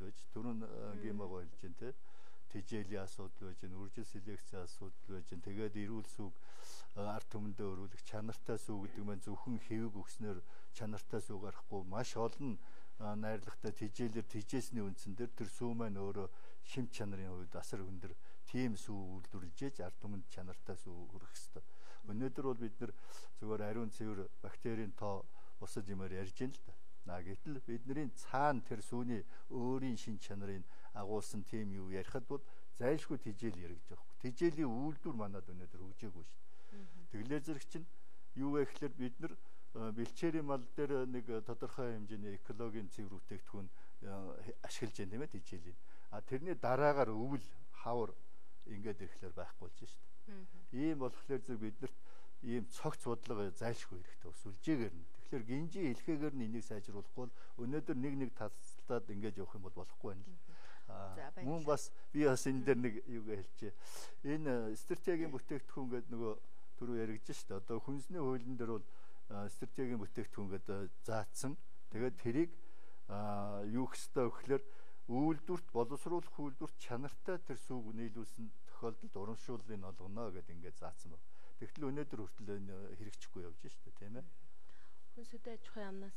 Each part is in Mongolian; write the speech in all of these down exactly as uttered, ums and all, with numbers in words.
байж дөрөв гемагаа хэлж байна те. Тэжээлийн асуудал байж, үржил селекцийн асуудал байж, тэгээд эрүүл сүг ард түмэндээ өрүүлэх чанартай сүг гэдэг маань зөвхөн хэвэг өгснөөр чанартай сүг гарахгүй маш олон найрлагатай тэжээлэр тэжээсний үндсэн дээр тэр сүү маань өөрөө шимт чанарын хувьд асар өндөр тийм сүү үйлдвэрлэж ард түмэнд чанартай сүү өргөх ёстой. Өнөөдөр бол бид нар зөвхөн ариун цэвэр бактерийн тоо бусад юмар ярьж байна л да. На гэтэл бидний цаана тэр сүүний өөрийн шин чанарыг агуулсан тийм юу ярихад бол зайлшгүй тэжээл яригдж байгаа хөөх. Тэжээлийн үйлдвэр манад өнөөдөр хөгжөөгүй шүү дээ. Тэглээ зэрэг чинь юу вэ гэхээр бид нар бэлчээрийн мал дээр нэг тодорхой хэмжээний экологийн цэвэр бүтээгдэхүүн ашиглаж байна тийм ээ тэжээлийн. А тэрний дараагаар өвөл хавар ингээд ирэхлээр байхгүй болж шүү дээ. Ийм болохоор зэрэг биднэрт ийм цогц бодлого зайлшгүй хэрэгтэй ус үлжээгээр нь. Тэгэхээр гинжи хэлхээгээр нь энийг сайжруулахгүй бол өнөөдөр нэг нэг тасалдаад ингэж явах юм бол болохгүй байна л. Мөн бас би бас энэ дээр нэг юу хэлчихэ. Энэ стратегийн бүтээгдэхүүн гэдэг нөгөө түрүү яригдж шүү дээ. Одоо хүнсний хуулийн дээр бол стратегийн бүтээгдэхүүн гэдэг заасан. Тэгээд тэрийг юу хэвээр өгөхлөөр үйлдвэрт боловсруулах үйлдвэрт чанартай тэр сүг нийлүүлсэн тохиолдолд урамшууллыг олгоно гэдэг ингээд заасан байна. Тэгтэл өнөөдөр хүртэл энэ хэрэгжихгүй явж шүү дээ, тийм ээ. Хүнсүдэ аж ахуйн яамнаас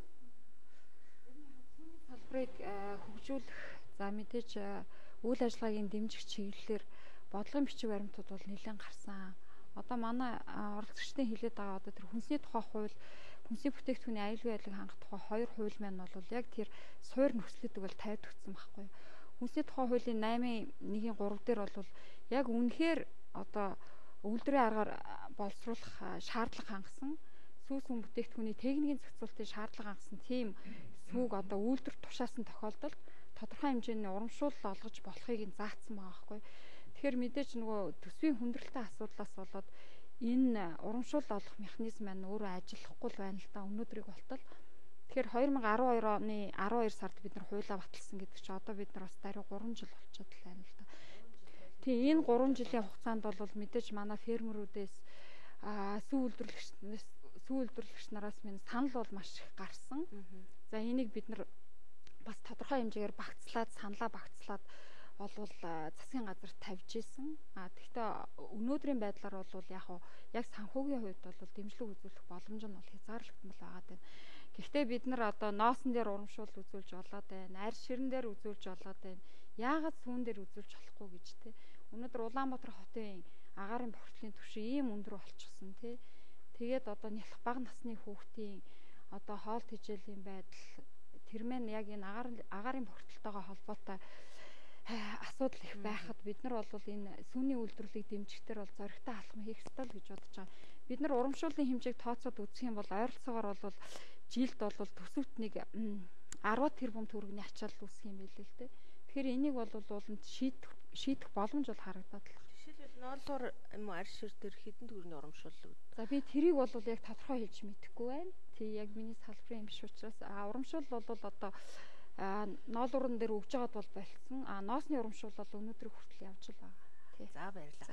салбарыг хөгжүүлэх, за мэдээж үйл ажиллагаагийн дэмжих чиглэлээр бодлогын бичиг баримтууд бол нэлээд гарсан. Одоо манай оролцогчдын хэлээд байгаа одоо тэр хүнсний тухай хууль, хүнсний бүтээгдэхүүний аюулгүй байдлыг хангах тухай хоёр хууль маань бол яг тэр суур нөхцөлөд бол тавьдагдсан байхгүй юу. Хүнсний тухай хуулийн восемь нэгний три дээр бол яг үнэхээр одоо үйлдвэрийн аргаар боловсруулах шаардлага хангасан, сүүс хүн бүтээгдэхүүний техникийн зохицуултын шаардлага хангасан тийм сүг одоо үйлдвэр тушаасан тохиолдолд тодорхой хэмжээний урамшуулал олгож болохыг нь заасан байгаа байхгүй. Тэгэхээр мэдээж нөгөө төсвийн хүндрэлтэй асуудлаас болоод энэ урамшуулал олох механизм маань өөрөө ажиллахгүй байна л да өнөөдрийг болтол. Тэгэхээр две тысячи десять deux оны twelve сард бид нар хуулиа баталсан гэдэг чинь одоо бид нар бас даруй three жил болчиход байна л да. Тийм энэ three жилийн хугацаанд бол мэдээж манай фермерүүдээс сүү үйлдвэрлэгчнээс сүү үйлдвэрлэгч нараас минь санал бол маш их гарсан. За энийг бид нар бас тодорхой хэмжээгээр багцлаад саналаа багцлаад болвол засгийн газар тавьж исэн. А тэгвэл өнөөдрийн байдлаар бол яг яг санхүүгийн хувьд бол дэмжлэг үзүүлэх боломж нь бол хязгаарлагдмал байгаа даа. Гэхдээ бид нар одоо ноосон дээр урамшуул үзүүлж болоод байна. Арь ширэн дээр үзүүлж болоод байна. Яагаад сүүн дээр үзүүлж болохгүй гэж те. Өнөөдөр Улаанбаатар хотын агаарын бохирдлын түвшин ийм өндөр болчихсон те. Тэгээд одоо нялх бага насны хүүхдийн одоо хоол тэжээлийн байдал тэр мэн яг энэ агаар агаарын бохирдолтойгоо холбоотой асуудал их байхад бид нар бол энэ сүүний үйлдвэрлэлийг дэмжихдээ бол зоригтой алхам хийх ёстой л гэж бодож байгаа. Бид нар урамшууллын хэмжээг тооцоод үзэх юм бол ойролцоогоор бол жилд бол төсөвт нэг ten тэрбум төгрөгийн ачаал үүсэх юм билээ л дээ. Тэгэхээр энийг бол ууланд шийдэх шийдэх боломж бол харагдаад л байна. Жишээлбэл ноолоор юм уу арь шир дээр хэдэн төгрөгийн урамшуул. За би тэрийг бол яг тодорхой хэлж мэдэхгүй байна. Тий яг миний салбарын юм биш учраас урамшуул бол одоо ноолуурн дээр өгж байгаад бол болцсон. А ноосны урамшуул бол өнөөдөр хүртэл явж л байгаа. Тий. За баярлалаа.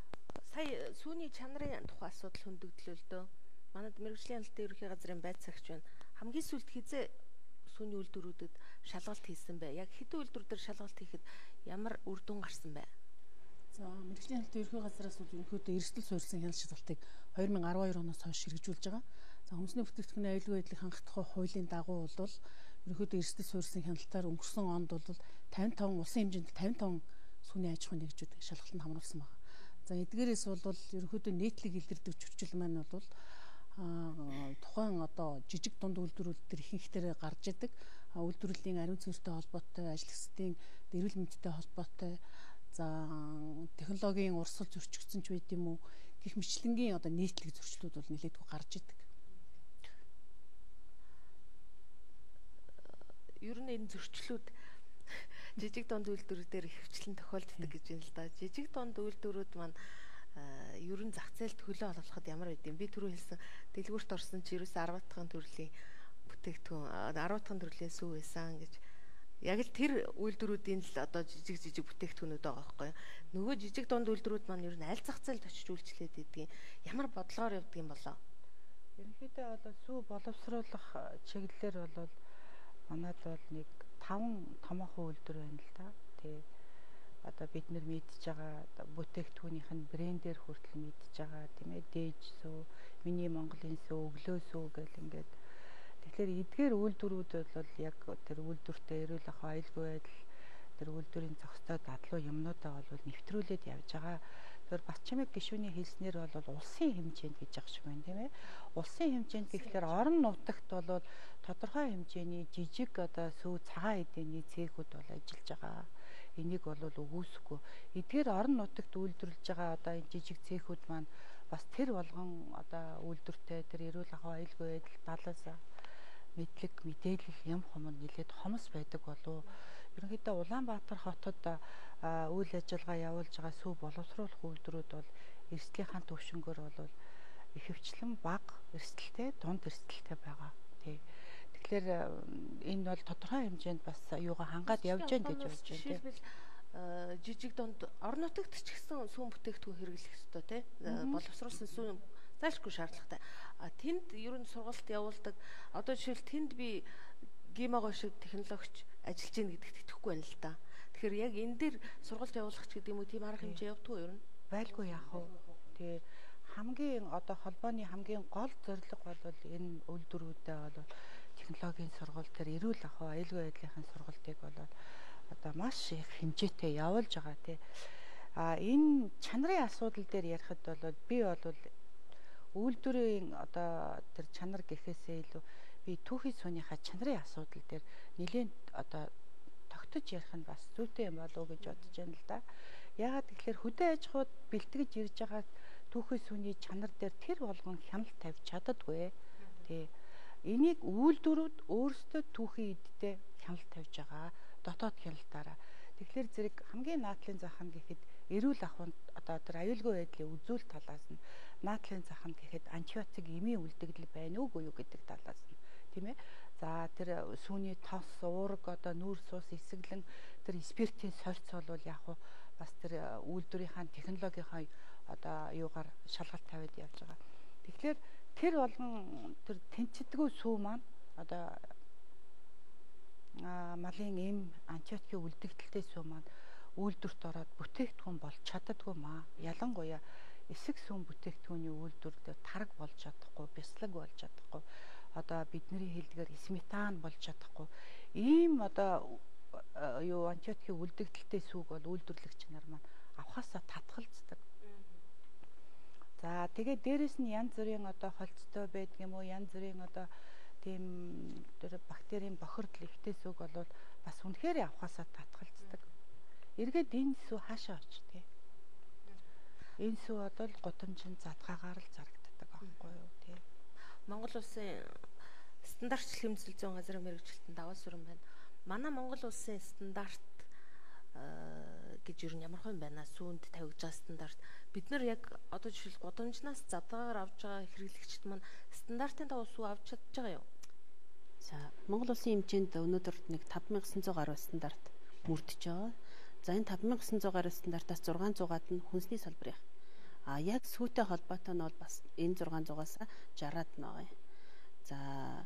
Сая сүүний чанарын тухай асуудал хөндөгдлөө л дөө. Манайд мэргэжлийн хяналтын ерөнхий газрын байц цагч байна. Хамгийн сүүлд хизээ сүүний үйлдвэрүүдэд шалгалт хийсэн бай. Яг хэдэн үйлдвэр дээр шалгалт хийхэд ямар үр дүн гарсан бэ? За мэргэжлийн хяналтын ерөнхий газраас бол ерөнхийдөө эрсдэл суурьсан хяналт шалгалтыг two thousand twelve оноос хойш хэрэгжүүлж байгаа. За хүнсний бүтээгдэхүүний аюулгүй байдлыг хангах тухай хуулийн дагуу бол ерөнхийдөө эрсдэл суурьсан хяналтаар өнгөрсөн онд бол fifty-five улсын хэмжээнд fifty-five сүүний аж ахуйн нэгжүүд шалгалтанд хамруулсан байна. За эдгээрээс бол ерөнхийдөө нийтлэг илэрдэг зөрчил маань бол тухайн одоо жижиг дунд үйлдвэрүүд төр ихэнхдээ гарч идэг. Үйлдвэрлэлийн ариун цэвэртэй холбоотой, ажил хэсгийн эрүүл мэндтэй холбоотой, за технологийн урсгал зөрчигдсөн ч байд юм уу гэх мэтлэнгийн одоо нийтлэг зөрчлүүд бол нэлээдгүй гарч идэг. Ер нь энэ зөрчлүүд жижиг дунд үйлдвэрүүдээр хөвчлэн тохиолддог гэж байна л да. Жижиг дунд үйлдвэрүүд маань ер нь зах зээлд хөлөө олгоход ямар байд юм? Би түрүү хэлсэн дэлгүүрт орсон чи ерөөсөө ten дахин төрлийн бүтээгдэхүүн ten дахин төрлийн сүү байсан гэж. Яг л тэр үйлдвэрүүдийн л одоо жижиг жижиг бүтээгдэхүүнүүд байгаа байхгүй юу? Нөгөө жижиг дунд үйлдвэрүүд маань ер нь аль зах зээлд очиж үйлчлээд байдгийг ямар бодлогоор явдаг юм болоо? Ерөнхийдөө одоо сүү боловсруулах чиглэлээр бол манайд бол нэг таван томоохон үйлдвэр байна л да. Тэгээ одоо бид нэр мэдж байгаа бүтээгдэхүүнийх нь брендээр хүртэл мэдж байгаа тийм ээ. Дээж сүү, миний Монголын сүү, өглөө сүү гэл ингээд. Тэгэхээр эдгээр үйлдвэрүүд бол яг тэр үйлдвэртэй эрүүл ахуй аюулгүй байдал тэр үйлдвэрийн зохистой дадлуу юмнуудаа бол нэвтрүүлээд явж байгаа. Тэр бас чимэг гишүүний хэлснээр бол улсын хэмжээнд гэж ах шиг байна тийм ээ. Улсын хэмжээнд гэхлээр орон нутагт бол тодорхой хэмжээний жижиг одоо сүү цагаан эдийн цэхүүд бол ажиллаж байгаа. Энийг бол өгөөсөхгүй. Эдгээр орон нутагт үйлдвэрлэж байгаа одоо энэ жижиг цэхүүд маань бас тэр болгон одоо үйлдвэртэй тэр эрүүл ахуй аюулгүй байдал талаас мэдлэг мэдээлэл юм хомор нэлээд хомос байдаг болов. Ерөнхийдөө Улаанбаатар хотод үйл ажиллагаа явуулж байгаа сүү боловсруулах үйлдвэрүүд бол эрсдлийнхаа төвшнгөөр бол ихэвчлэн бага эрсдэлтэй, дунд эрсдэлтэй байгаа. Тий. Тэгэхээр энэ бол тодорхой хэмжээнд бас юугаа хангаад явж гэн гэж бодож байна. Жишээлбэл жижиг дунд орон нутагт ч гэсэн сүүн бүтээгдэхүүн хэрэглэх ёстой тий. Боловсруулсан сүүн заашгүй шаардлагатай. А тэнд ер нь сургалт явуулдаг. Одоо жишээл тэнд би гимаго шиг технологич ажиллаж гин гэдэгт итгэхгүй байна л да. Тэгэхээр яг энэ дээр сургалт явуулах ч гэдэг юм уу тийм арга хэмжээ явдгүй юу ер нь? Байлгүй яах вэ? Тэгээ хамгийн одоо холбооны хамгийн гол зорилго бол энэ үйлдвэрүүдэд бол технологийн сургалт тэр эрүүл ахуй аюулгүй байдлын сургалтыг бол одоо маш их хэмжээтэй явуулж байгаа тий. А энэ чанарын асуудал дээр ярихад бол би бол үйлдвэрийн одоо тэр чанар гэхээсээ илүү би түүхий сууныхаа чанарын асуудал дээр нэлээд одоо тогтож ярих нь бас зүйтэй юм болов уу гэж бодож байна л да. Яагаад тэгэхээр хөдөө аж ахуйд бэлтгэж ирж байгаа түүхий сууны чанар дээр тэр болгон хяналт тавьж чаддаггүй. Тий. Энийг үйлдвэрүүд өөрсдөө түүхий эддээ хяналт тавьж байгаа. Дотоод хяналтаараа. Тэгэхээр зэрэг хамгийн наадлын зах нь гэхэд эрүүл ахуйд одоо тэр аюулгүй байдлын үзүүл талаас нь наадлын зах нь гэхэд антибиотик эмийн үлдэгдэл байна уугүй юу гэдэг талаас нь тийм ээ. За тэр сүүний тос, уураг одоо нүүрс ус эсэглэн тэр спиртийн сольц бол яг хуу бас тэр үйлдвэрийнхаа технологийнхаа одоо юугаар шалгалт тавиад явж байгаа. Тэгэхээр тэр болгон тэр тэнцэдгүй сүү маань одоо а малын эм антибиотикийн үлдэгдэлтэй сүү маань үйлдвэрт ороод бүтээгдэхүүн болж чаддаггүй маа. Ялангуяа эсэг сүүн бүтээгдэхүүний үйлдвэрлэлд тараг болж чадахгүй, бяцлаг болж чадахгүй. Одоо бидний хэлдгээр сметан болж чадахгүй. Ийм одоо юу антибиотикийн үлдэгдэлтэй сүүг бол үйлдвэрлэгч нар маань авахаасаа татгалздаг. За тэгээд дээрэс нь янз бүрийн одоо холцтой байдаг юм уу, янз бүрийн одоо тийм тэр бактерийн бохирдол ихтэй сүг бол бас үнэхээр авахаасаа татгалздаг. Эргээд энэ сүү хаашаа очив? Энэ сүү бол гудамжин задгаагаар л зарагддаг аахгүй юу тий. Монгол улсын стандарт хэмжил зүйн газрын мэргэжилтэнд даваа сүрэн байна. Манай Монгол улсын стандарт гэж юу ямар хэн байна? Сүүнд тавьж байгаа стандарт. Бид нар яг одоо жишээл гудамжнаас задгаагаар авж байгаа хэрэглэгчид маань стандартын дагуу сүү авч чадж байгаа юу? За Монгол улсын хэмжээнд өнөөдөр нэг тавд мянга девять сую гаруй стандарт мөрдөж байгаа. За энэ тавд мянга девять сую гаруй стандартаас зургаан зугаад нь хүнсний салбарын. А яг сүүтэй холбоотой нь бол бас энэ зургаан зугаас шараад нь байгаа юм. За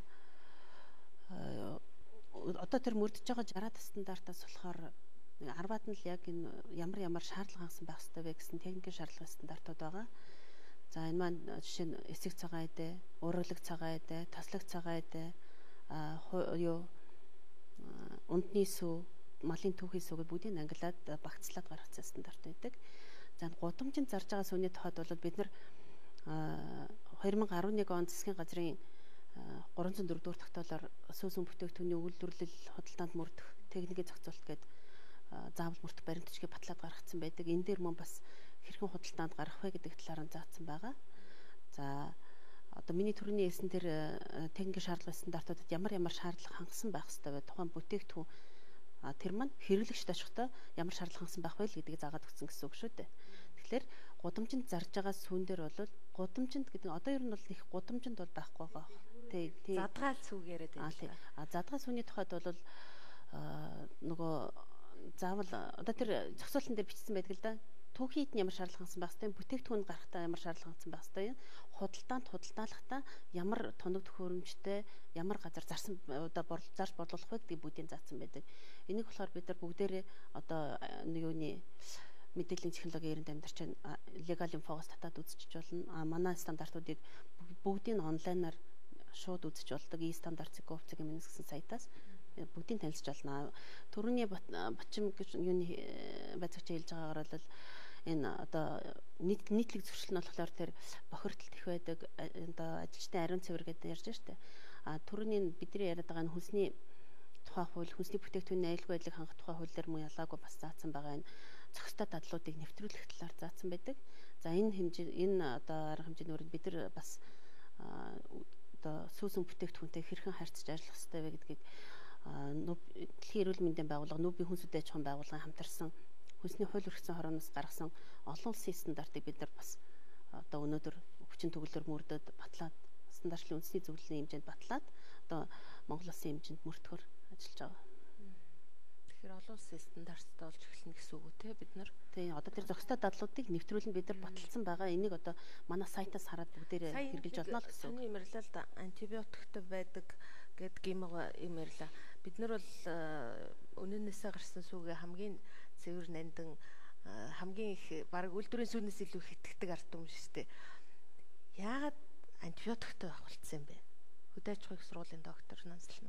одоо тэр мөрдөж байгаа шараад стандартаас болохоор арваад нь л яг энэ ямар ямар шаардлага хангасан байх ёстой вэ гэсэн техникийн шаардлага стандартууд байгаа. За энэ маань жишээ нь эсэг цагаан эдэ, ураглаг цагаан эдэ, таслаг цагаан эдэ, а юу ундны сүү, малын түүхий сүүг бүгдийг ангилаад багцлаад гаргацсан стандарт байдаг. За гудамжинд зарж байгаа сүүний тохиолд бол бид нар две тысячи eleven онд засгийн газрын three oh four дугаар тогтоолоор сүүсүн бүтээгдэхүүний үйлдвэрлэл худалдаанд мөрдөх техникийн зохицуулалт гэдэг заавал мөрдөх баримтчгийг батлаад гаргацсан байдаг. Энэ дээр мөн бас хэрхэн худалдаанд гарах вэ гэдэг талаар нь заасан байгаа. За одоо миний төрөний хэлсэн тэр техникийн шаардлага стандартуудад ямар ямар шаардлага хангасан байх ёстой вэ? Тухайн бүтээгдэхүүн тэр маань хэрэглэгчд очихдоо ямар шаардлага хангасан байх вэ гэдгийг заагаад өгсөн гэсэн үг шүү дээ. Тэгэхээр гудамжинд зарж байгаа сүүн дээр бол гудамжинд гэдэг одоо ер нь бол их гудамжинд бол байхгүй байгаа. Тий, тий. Задгаал сүүг яриад байна. А задгаал сүүний тухайд бол нөгөө заавал одоо тэр зохицуулалтын дээр бичсэн байдаг л да. Түүхийд нь ямар шаардлага хангасан байх ёстой, бүтээгдэхүүнд гарахтаа ямар шаардлага хангасан байх ёстой юм. худалдаанд худалдаалахдаа ямар тоног төхөөрөмжтэй ямар газар зарсан одоо зарж борлуулах вэ гэдэг бүгдийг заасан байдаг. Энийг болохоор бид нар бүгдээрээ одоо нэг юуны мэдээллийн технологийн эрент амьдарч легал инфогоос татаад үзэж болно. А манай стандартуудыг бүгдийг нь онлайнаар шууд үзэж болдог. E-стандарт Covc гэмнэс гэсэн сайтаас бүгдийг танилцж болно. Төрөний Батчим гэж юуны байцаагч хэлж байгаагаар бол энэ одоо нийт нийтлэг зөрчил нь болохоор тэр бохирдолт их байдаг. Одоо ажилчдын ариун цэвэр гэдэг ярьж штэ. А төрөний бидний яриад байгаа нь хүнсний тухай хууль, хүнсний бүтээгдэхүүний аюулгүй байдлыг хангах тухай хууль дээр мөн ялгаагүй бас заасан байгаа энэ зохистой дадлуудыг нэвтрүүлэх талаар заасан байдаг. За энэ хэмжээ энэ одоо арга хэмжээний өрөөнд бид нар бас одоо сүүсэн бүтээгдэхүүнтэй хэрхэн харьцаж ажиллах хэрэгтэй вэ гэдгийг Дэлхийн эрүүл мэндийн байгууллага, Нүүбийн хүнс үдээ аж ахуйн байгууллагын хамтарсан хүнсний хууль өргөсөн хорооноос гаргасан олон улсын стандартыг бид нар бас одоо өнөөдөр хүчин төгөлөөр мөрдөд батлаад стандартлын үндэсний зөвлөлийн хэмжээнд батлаад одоо Монгол улсын хэмжээнд мөрдөхөр ажиллаж байгаа. Тэгэхээр олон улсын стандарттай болж эхэлнэ гэсэн үг үү те бид нар. Тийм одоо тэр зохистой дадлуудыг нэвтрүүлэн бид нар баталсан байгаа. Энийг одоо манай сайтаас хараад бүгдээрээ хэрэгжилж болно л гэсэн. Саний имэрлэл антибиотиктэй байдаг гэдэг юм имэрлээ. Бид нар бол өнөөнөөсөө гарсан сүүгээ хамгийн цэвэр нандин хамгийн их баг үйлдвэрийн сүүнээс илүү их итгэдэг ард түмэн шүү дээ. Яагаад антибиотиктэй байх болцсон юм бэ? Хөдөө аж ахуйн сургуулийн доктор Нансална.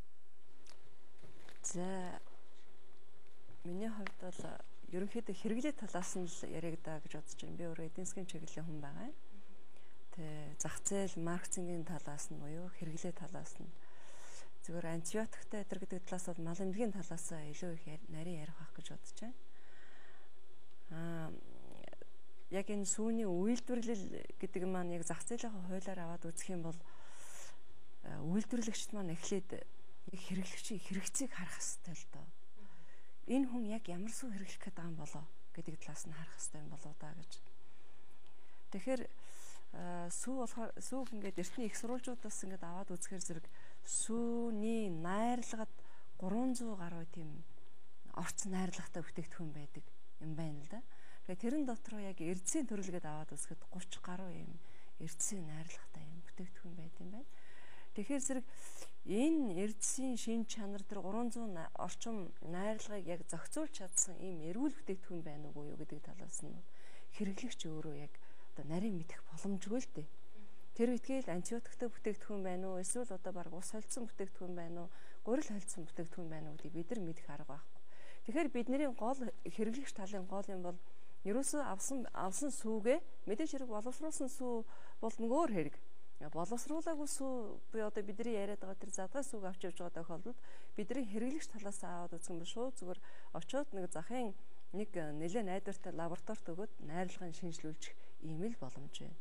За миний хувьд бол ерөнхийдөө хэрэглээ талаас нь л яригдаа гэж бодож байна. Би өөрөө эдийн засгийн чиглэлийн хүн байгаа. Тэ зах зээл, маркетингийн талаас нь буюу хэрэглээ талаас нь зүгээр антибиотиктэй өдр гэдэг талаас бол мал эмнэлгийн талаас илүү их нарийн ярих байх гэж бодож байна. Аа яг энэ сүүний үйлдвэрлэл гэдэг маань яг зах зээлийн хуулиар аваад үзэх юм бол үйлдвэрлэгчд маань эхлээд яг хэрэглэгчийн хэрэгцээг харах хэрэгтэй л доо. Энэ хүн яг ямар сүү хэрэглэх гээд байгаа юм болоо гэдэг талаас нь харах хэрэгтэй юм болоо да гэж. Тэгэхээр сүү болохоор сүүг ингээд эртний их сурвалжуудаас ингээд аваад үзэхээр зэрэг сүүний найрлагад гурван зуун гаруй тийм орц найрлагатай бүтээгдэхүүн байдаг юм байна л да. Тэгэхээр тэрэн дотроо яг эрдэсийн төрөлгээд аваад үзэхэд гурван гаруй юм эрдэсийн найрлагатай юм бүтээгдэхүүн байд юм байна. Тэгэхээр зэрэг энэ эрдэсийн шин чанар тэр гурван зуун орчим найрлагыг яг зохицуулж чадсан ийм эрүүл бүтээгдэхүүн байна уу юу гэдэг талаас нь хэрэглэгч өөрөө яг одоо нарийн мэдэх боломжгүй л дээ. Тэр үтгэл антибиотиктэй бүтээгдэхүүн байна уу эсвэл одоо баг ус холдсон бүтээгдэхүүн байна уу гурил холдсон бүтээгдэхүүн байна уу гэдгийг бид нар мэдэх арга байхгүй. Тэгэхээр бидний гол хэрэглэгч талын гол юм бол ерөөсөө авсан авсан сүүгээ мэдээж хэрэг боловсруулсан сүү бол нөгөө хэрэг. Боловсруулаагүй сүү би одоо бидний яриад байгаа тэр задгай сүүг авч явж байгаа тохиолдолд бидний хэрэглэгч талаас аваад үзэх юм бол шууд зүгээр очиод нэг захын нэг нэлээд найдвартай лабораторид өгөөд найрлагын шинжилүүлчих ийм л боломж байна.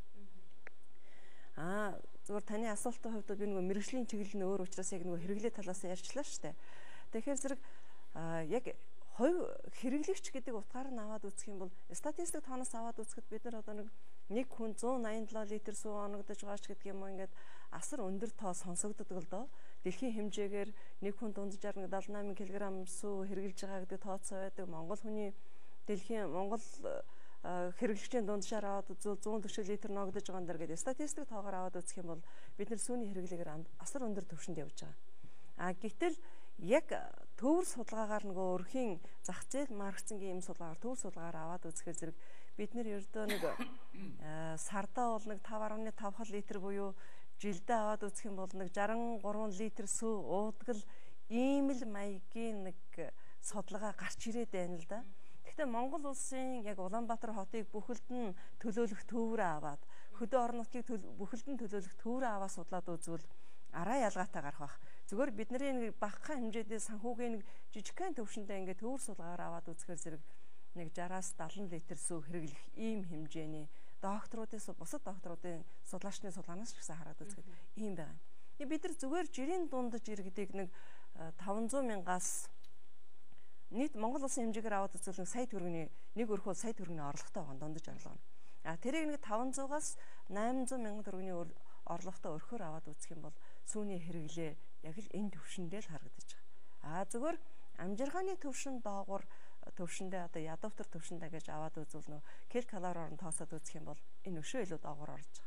Аа зүгээр таны асуултын хувьд би нөгөө мэрэгжлийн чиглэл нь өөр учраас яг нөгөө хэрэглээ талаас ярьчлаа шүү дээ. Тэгэхээр зэрэг яг хувь хэрэглэгч гэдэг утгаар нь аваад үзэх юм бол статистик тооноос аваад үзэхэд бид нар одоо нэг нэг хүн зуун найман долоо литр сүү оногдож байгаа ч гэдэг юм уу ингээд асар өндөр тоо сонсогддог л доо. Дэлхийн хэмжээгээр нэг хүн дунджаар нэг дагалт найман килограмм сүү хэрэгжилж байгаа гэдэг тооцоо байдаг. Монгол хүний дэлхийн Монгол хэрэглэгчийн дунджаар аваад зуун дөрвөн литр ногдож байгаа нэр гэдэг статистик тоогоор аваад үзэх юм бол бид нар сүүний хэрэглээгээр асар өндөр түвшинд явж байгаа. А гэтэл яг төвөр судалгаагаар нөгөө өрхийн зах зээл маркетингийн юм судалгаагаар төвөр судалгаагаар аваад үзэхээр зэрэг бид нэр ердөө нэг сардаа бол нэг таван гаруй таван литр буюу жилдээ аваад үзэх юм бол нэг жаран гурван литр сүү уудаг л ийм л маягийн нэг судалгаа гарч ирээд байна л да. Гэхдээ Монгол улсын яг Улаанбаатар хотыг бүхэлд нь төлөөлөх төврөө аваад хөдөө орон нутгийг бүхэлд нь төлөөлөх төврөө аваад судлаад үзвэл араа ялгаатай гарах бах. Зүгээр бидний нэг багахан хэмжээтэй санхүүгийн нэг жижигхэн төвшөндөө ингээд төвөр судалгаагаар аваад үзэхээр зэрэг нэг жараас дагалан литр сүү хэрэглэх ийм хэмжээний докторуудын бусад докторуудын судлаачны судалгаанаас ч гэсэн хараад үзэхэд ийм байна. Бид нар зүгээр жирийн дундаж иргэдэг нэг таван зуун мянгаас нийт Монгол улсын хэмжээгээр аваад үзвэл нэг сая төгрөгийн нэг өрх бол сая төгрөгийн орлоготой байгаа дундаж орлого. А тэрийг нэг таван зуунаас найман зуун мянган төгрөгийн орлоготой өрхөөр аваад үзэх юм бол сүүний хэрэглээ яг л энэ төвшөндөө л харагдаж байгаа. А зүгээр амжиргааны төвшин доогуур төвшөндөө одоо ядуутар төвшөндөө гэж аваад үзвэл нөө кил калори орон тоосоод үзэх юм бол энэ өшөө илүү доогуур орж байгаа.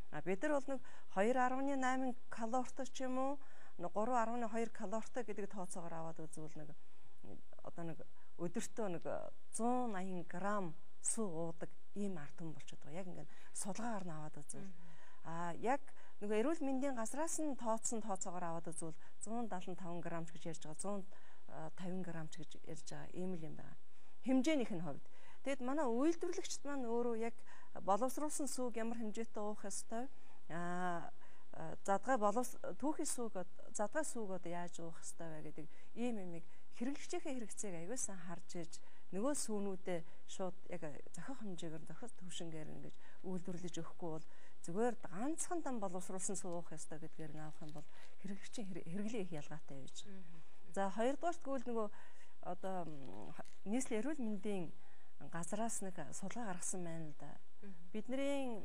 А бид нар бол нэг two point eight калоритой ч юм уу three point two калоритой гэдэг тооцоогоор аваад үзвэл нэг одоо нэг өдөртөө нэг one eighty грамм суу уудаг ийм ард түмэн болчиход байгаа. Яг ингээд судалгаагаар нь аваад үзвэл а яг нөгөө эрүүл мэндийн газраас нь тооцсон тооцоогоор аваад үзвэл one seventy-five грамм ч гэж ярьж байгаа, one fifty грамм ч гэж ярьж байгаа ийм л юм байна. Хэмжээнийх нь хувьд. Тэгэд манай үйлдвэрлэгчд маань өөрөө яг боловсруулсан сүүг ямар хэмжээтэй уух ёстой, а задгай боловс түүхий сүүг задгай сүүг одоо яаж уух ёстой вэ гэдэг ийм юмыг хэрэглэгчийнхээ хэрэгцээг аюулсан харж иж нөгөө сүүнүүдээ шууд яг зохих хэмжээгээр зохих төвшингээр ингэж үйлдвэрлэж өгөхгүй бол зүгээр ганцхан дан боловсруулсан суу уух ёстой гэдгээр нь авах юм бол хэрэглэгчийн хэрэглээ их ялгаатай байж. За хоёрдугаарт гэвэл нөгөө одоо нийслэлийн эрүүл мэндийн газраас нэг судалгаа гаргасан байна л да. Бидний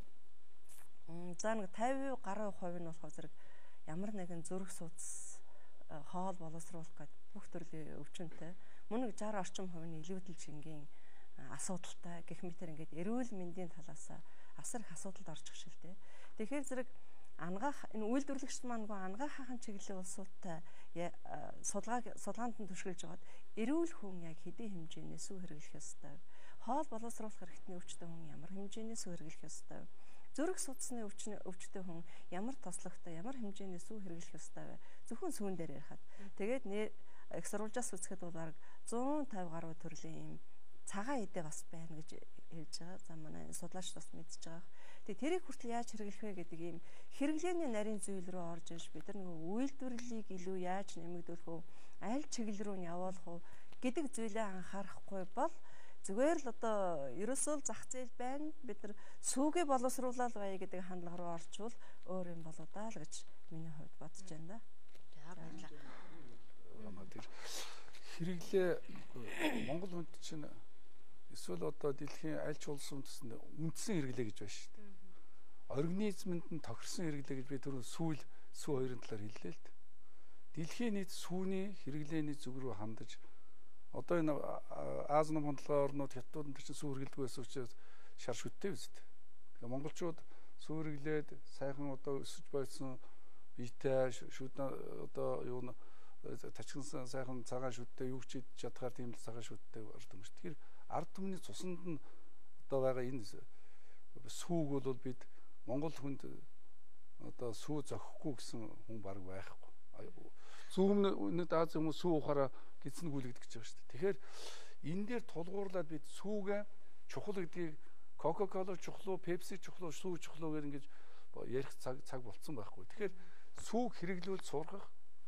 за нэг fifty гаруй хувь нь болохоор зэрэг ямар нэгэн зүрх судас хоол боловсруулах гэдэг бүх төрлийн өвчнөд мөн нэг sixty орчим хувь нь илүүдэл шингийн асуудалтай гэх мэтэр ингээд эрүүл мэндийн талаас асар их асуудалд орж их шилтэй. Тэгэхээр зэрэг ангаах энэ үйлдвэрлэгчд маань нөгөө ангаах хахан чиглэлийн улсуудтай судалгааг судалгаанд нь түшгэлж байгаад эрүүл хүн яг хэдийн хэмжээний сүү хэрэглэх ёстой. Хоол боловсруулах хэрэгтний өвчтөй хүн ямар хэмжээний сүү хэрэглэх ёстой. Зүрх судасны өвчний өвчтөй хүн ямар тослогтой ямар хэмжээний сүү хэрэглэх ёстой вэ? Зөвхөн сүүн дээр ярихад. Тэгээд их сурвалжаас үзэхэд бол бараг one fifty гаруй төрлийн юм цагаан эдээ бас байна гэж хэлж байгаа. За манай судлаач бас мэдж байгаа. Тэгээ тэрийг хүртэл яаж хэрэглэх вэ гэдэг ийм хэрэглээний нарийн зүйл рүү орж иж бид нар нөгөө үйлдвэрлэлийг илүү яаж нэмэгдүүлэх вэ? Аль чиглэл рүү нь явуулах вэ гэдэг зүйлээ анхаарахгүй бол зүгээр л одоо ерөөсөө зах зээл байна. Бид нар сүүгээ боловсруулаад байя гэдэг хандлага руу орчвол өөр юм болоо даа л гэж миний хувьд бодож байна да. За баярлалаа. Тэр хэрэглээ Монгол хүнд чинь эсвэл одоо дэлхийн аль ч улс үндэсэнд үндсэн хэрэглээ гэж байна шүү дээ. Организмд нь тохирсон хэрэглээ гэж би түрүү сүүл сүү хоёрын талаар хэллээ л дээ. Дэлхийн нийт сүүний хэрэглээний зүг рүү хандаж одоо энэ Аз намын хандлагын орнууд хятадууд энэ чинь сүү хэрэглэдэг байсан учраас шар шүттэй үст. Тэгэхээр монголчууд сүү хэрэглээд сайхан одоо өсөж бойдсон биетэй шүд одоо юу н тачигнсан сайхан цагаан шүттэй юу ч идэж чадхаар тийм л цагаан шүттэй ард түмш. Тэгэхээр ард түмний цуснд нь одоо байгаа энэ сүүг бол бид монгол хүнд одоо сүү зохихгүй гэсэн хүн баг байхгүй. Зүүмнэд Аз хүмүүс сүү ухаараа гидсэн гүйлгдэг гэж байгаа шүү дээ. Тэгэхээр энэ дээр тулгуурлаад бид сүүгээ чухал гэдгийг Coca-Cola чухал уу, Pepsi чухал уу, сүү чухал уу гэж ярих цаг цаг болцсон байхгүй. Тэгэхээр сүүг хэрэглүүл сургах,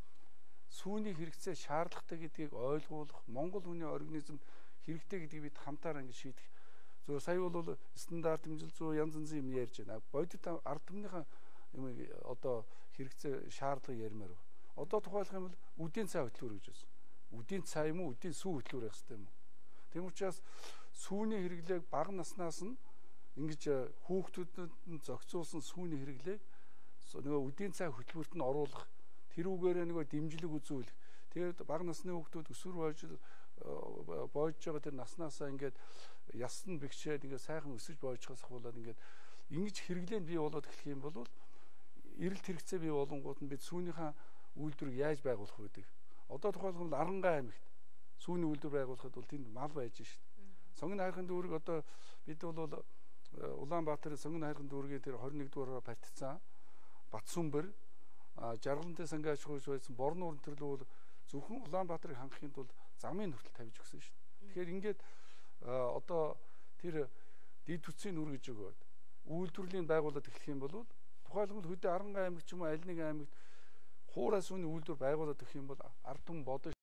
сүүний хэрэгцээ шаардлагатай гэдгийг ойлгуулах, монгол хүний организмд хэрэгтэй гэдгийг бид хамтаараа ингэ шийдэх. Зөв сая бол стандарт хэмжил зүй янз янзын юм ярьж байна. Бодит ард түмнийхээ юм одоо хэрэгцээ шаардлага ярмаар байна. Одоо тухайлах юм бол үдийн цай хөтлөөр гэж байна. Үдийн цай юм уу, үдийн сүү хөтлөөр байх хэрэгтэй юм уу? Тийм учраас сүүний хэрэглээг бага наснаас нь ингэж хүүхдүүдэд нь зохицуулсан сүүний хэрэглээг нөгөө үдийн цай хөтөлбөрт нь оруулах, тэрүүгээрээ нөгөө дэмжлэг үзүүлэх. Тэгээд бага насны хүүхдүүд өсвөр болж боож байгаа тэр наснаасаа ингээд ясн бэгчээд ингээд сайхан өсөж боожхоос хуулаад ингээд ингэж хэрэглээнд бий болоод эхлэх юм бол эрэлт хэрэгцээ бий болонгууд нь бид сүүнийхээ үйлдвэрийг яаж байгуулах вэ гэдэг. Одоо тухайлбал Арангай аймагт сүүний үйлдвэр байгуулахад бол тэнд мал байж шít. Сонгон хайрхын дүүрэг одоо бид бол Улаанбаатарын сонгон хайрхын дүүргийн тэр twenty-one дугаар партицсан Батсүмбэр жаргалантай сангааш хөөж байсан Борн уурын төрлөө зөвхөн Улаанбаатарыг хангахын тулд замын хүртэл тавьж өгсөн шít. Тэгэхээр ингээд одоо тэр дид түцийн нүр гэж өгөөд үйлдвэрлэлийн байгууллагад эхлэх юм бол тухайлбал Хөдөө Арангай аймаг ч юм уу аль нэг аймагт хуураас үний үйлдвэр байгуулад өгөх юм бол ард түмэн бодож